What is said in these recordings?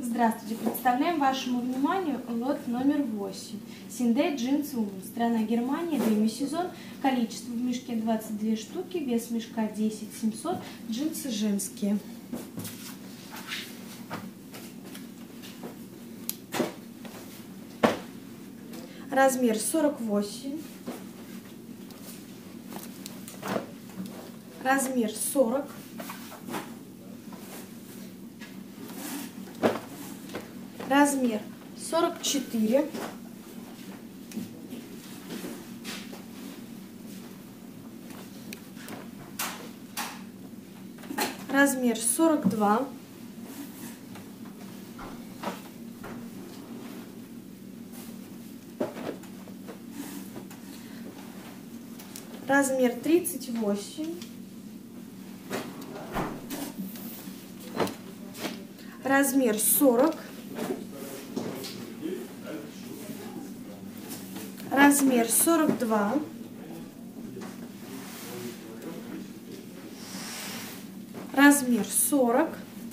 Здравствуйте! Представляем вашему вниманию лот номер 8. Синдей джинсы Улм. Страна Германия, демисезон. Количество в мешке 22 штуки, вес мешка 10 700. Джинсы женские. Размер 48. Размер 40. Размер 44. Размер 42. Размер 38. Размер 40. Размер 42. Размер 40.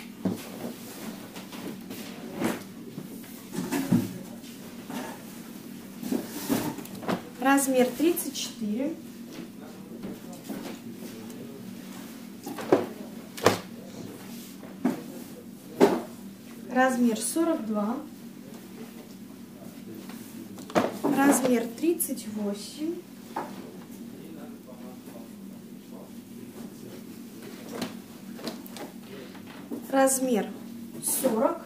Размер 34. Размер 42. Размер 38. Размер 40.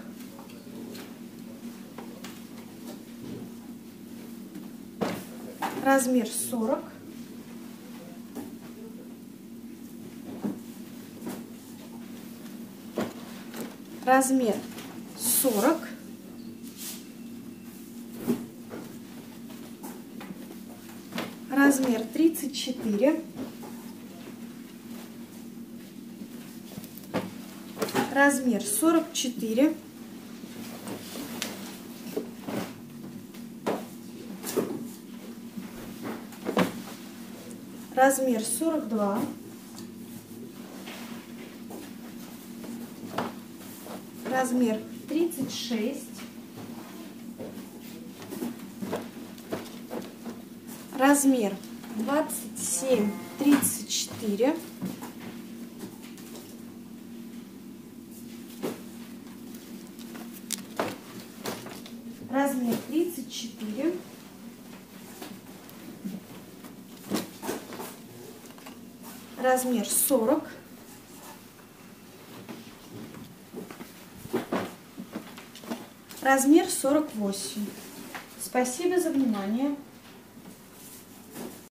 Размер 40. Размер 40. Размер 34. Размер 44. Размер 42. Размер 36. Размер 27-34. Размер 34. Размер 40. Размер 48. Спасибо за внимание.